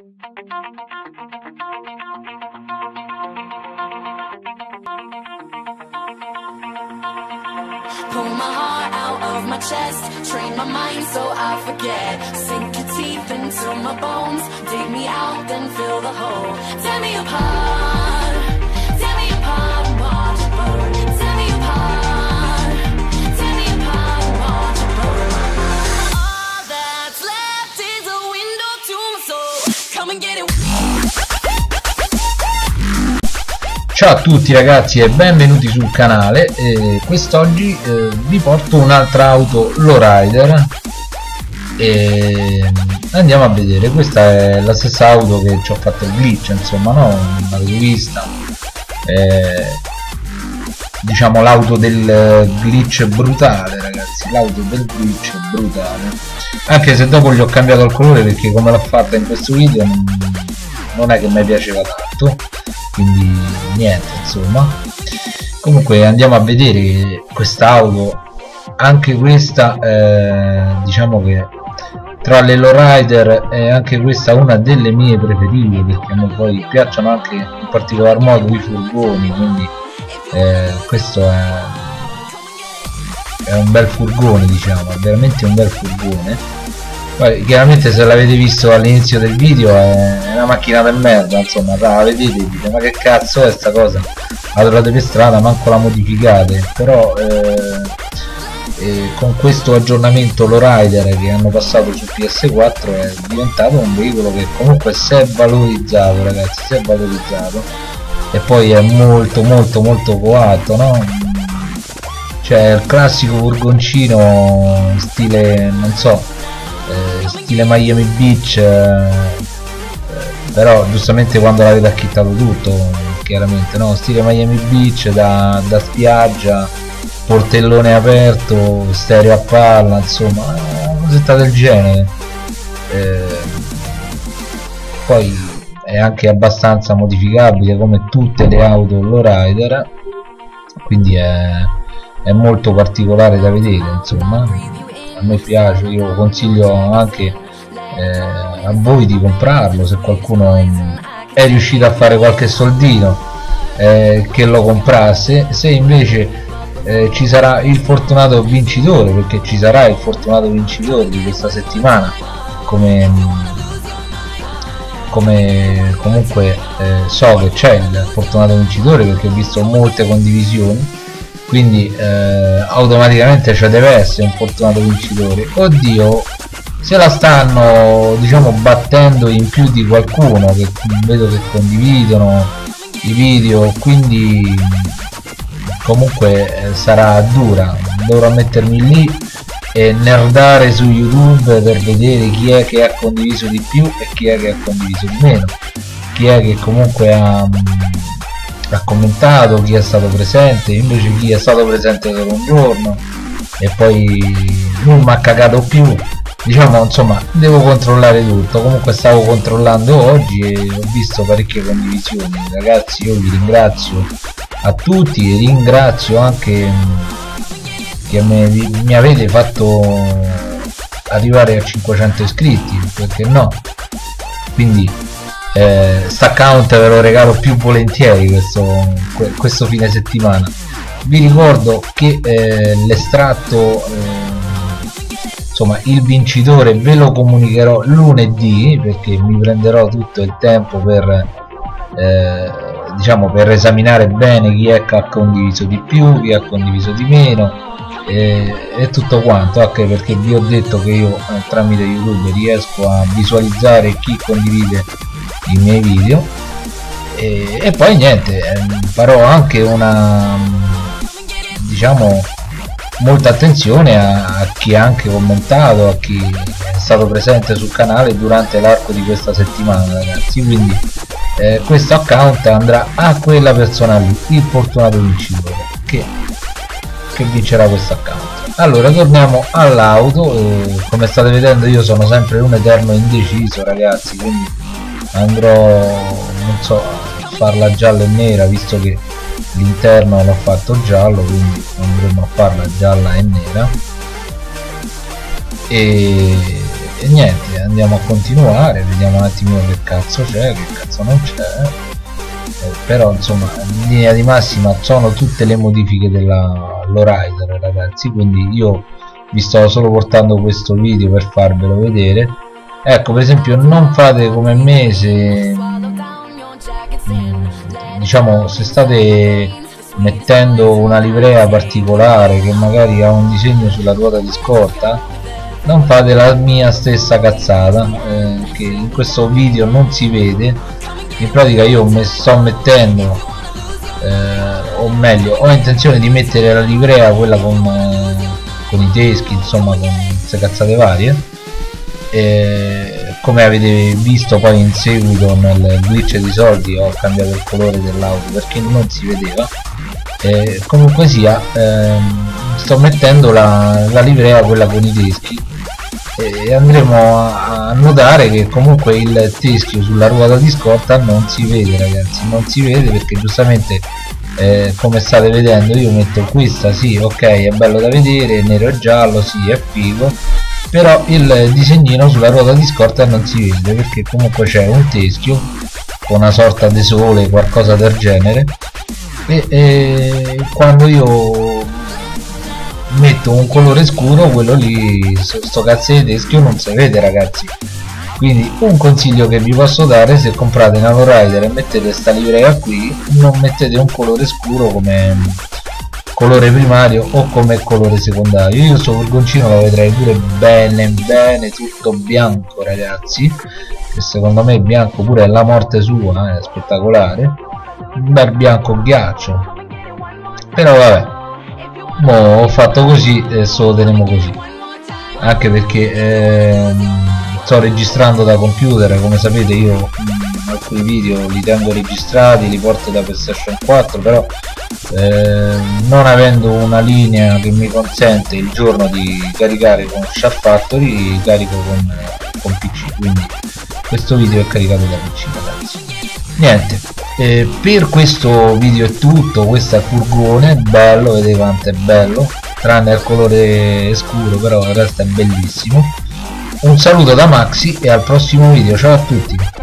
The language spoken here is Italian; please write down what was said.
Pull my heart out of my chest, train my mind so I forget. Sink your teeth into my bones, dig me out, then fill the hole. Tear me apart and watch it burn. Tear me apart and watch it burn. All that's left is a window to my soul. Come and get it. Ciao a tutti ragazzi e benvenuti sul canale. Quest'oggi vi porto un'altra auto lowrider e andiamo a vedere. Questa è la stessa auto che ci ho fatto il glitch, insomma, no? L'avete vista, diciamo l'auto del glitch brutale, ragazzi, l'auto del glitch brutale, anche se dopo gli ho cambiato il colore perché come l'ho fatta in questo video non è che mi piaceva tanto, quindi niente, insomma. Comunque andiamo a vedere quest'auto. Anche questa diciamo che tra le lowrider è anche questa una delle mie preferite, perché a me poi piacciono anche in particolar modo i furgoni, quindi questo è un bel furgone, diciamo, è veramente un bel furgone. Poi chiaramente se l'avete visto all'inizio del video è una macchina del merda, insomma, la vedete e dite ma che cazzo è sta cosa, la trovate per strada, manco la modificate. Però con questo aggiornamento lowrider che hanno passato su PS4 è diventato un veicolo che comunque si è valorizzato, ragazzi, si è valorizzato, e poi è molto coatto, no? Cioè il classico furgoncino stile, non so, stile Miami Beach, però giustamente quando l'avete acchittato tutto, chiaramente, no? Stile Miami Beach da spiaggia, portellone aperto, stereo a palla, insomma, una cosetta del genere. Poi è anche abbastanza modificabile come tutte le auto lowrider, quindi è molto particolare da vedere, insomma. A me piace, io consiglio anche a voi di comprarlo se qualcuno è riuscito a fare qualche soldino, che lo comprasse. Se invece ci sarà il fortunato vincitore, perché ci sarà il fortunato vincitore di questa settimana, come comunque so che c'è il fortunato vincitore perché ho visto molte condivisioni, quindi automaticamente ci deve essere un fortunato vincitore. Oddio, se la stanno, diciamo, battendo in più di qualcuno, che vedo che condividono i video, quindi comunque sarà dura. Dovrò mettermi lì e nerdare su YouTube per vedere chi è che ha condiviso di più e chi è che ha condiviso di meno, chi è che comunque ha commentato, chi è stato presente. Invece chi è stato presente per un giorno e poi non mi ha cagato più, diciamo, insomma, devo controllare tutto. Comunque stavo controllando oggi e ho visto parecchie condivisioni, ragazzi. Io vi ringrazio a tutti e ringrazio anche che mi avete fatto arrivare a 500 iscritti, perché no? Quindi st'account ve lo regalo più volentieri questo fine settimana. Vi ricordo che l'estratto, insomma il vincitore, ve lo comunicherò lunedì, perché mi prenderò tutto il tempo per diciamo per esaminare bene chi è che ha condiviso di più, chi ha condiviso di meno e tutto quanto, anche perché vi ho detto che io tramite YouTube riesco a visualizzare chi condivide i miei video, e poi niente, farò anche una, diciamo, molta attenzione a chi ha anche commentato, a chi è stato presente sul canale durante l'arco di questa settimana, ragazzi. Quindi questo account andrà a quella persona lì, il fortunato vincitore che vincerà questo account. Allora torniamo all'auto. Come state vedendo io sono sempre un eterno indeciso, ragazzi, quindi andrò, non so, a farla gialla e nera, visto che l'interno l'ho fatto giallo, quindi andremo a farla gialla e nera. E e niente, andiamo a continuare, vediamo un attimino che cazzo c'è, che cazzo non c'è. Però insomma in linea di massima sono tutte le modifiche della lowrider, ragazzi, quindi io vi sto solo portando questo video per farvelo vedere. Ecco, per esempio, non fate come me se diciamo se state mettendo una livrea particolare che magari ha un disegno sulla ruota di scorta, non fate la mia stessa cazzata, che in questo video non si vede. In pratica io mi sto mettendo, o meglio, ho intenzione di mettere la livrea, quella con i teschi, insomma, con queste cazzate varie, come avete visto poi in seguito nel glitch di soldi ho cambiato il colore dell'auto perché non si vedeva. Comunque sia, sto mettendo la livrea, quella con i teschi, e andremo a notare che comunque il teschio sulla ruota di scorta non si vede, ragazzi, non si vede perché giustamente come state vedendo io metto questa, sì, ok, è bello da vedere, nero e giallo, sì, è figo, però il disegnino sulla ruota di scorta non si vede perché comunque c'è un teschio con una sorta di sole, qualcosa del genere, e quando io metto un colore scuro, quello lì, sto cazzo di teschio non si vede, ragazzi. Quindi un consiglio che vi posso dare: se comprate una lowrider e mettete sta livrea qui, non mettete un colore scuro come colore primario o come colore secondario. Io sto furgoncino lo vedrei pure bene bene tutto bianco, ragazzi, che secondo me bianco pure è la morte sua, è spettacolare, un bel bianco ghiaccio. Però vabbè, mo ho fatto così e lo teniamo così, anche perché sto registrando da computer. Come sapete io alcuni video li tengo registrati, li porto da PlayStation 4, però non avendo una linea che mi consente il giorno di caricare con Sharp Factory, carico con PC, quindi questo video è caricato da PC, ragazzi. Niente, per questo video è tutto. Questo è il furgone, bello, vedete quanto è bello, tranne il colore scuro, però il resto è bellissimo. Un saluto da Maxi e al prossimo video, ciao a tutti.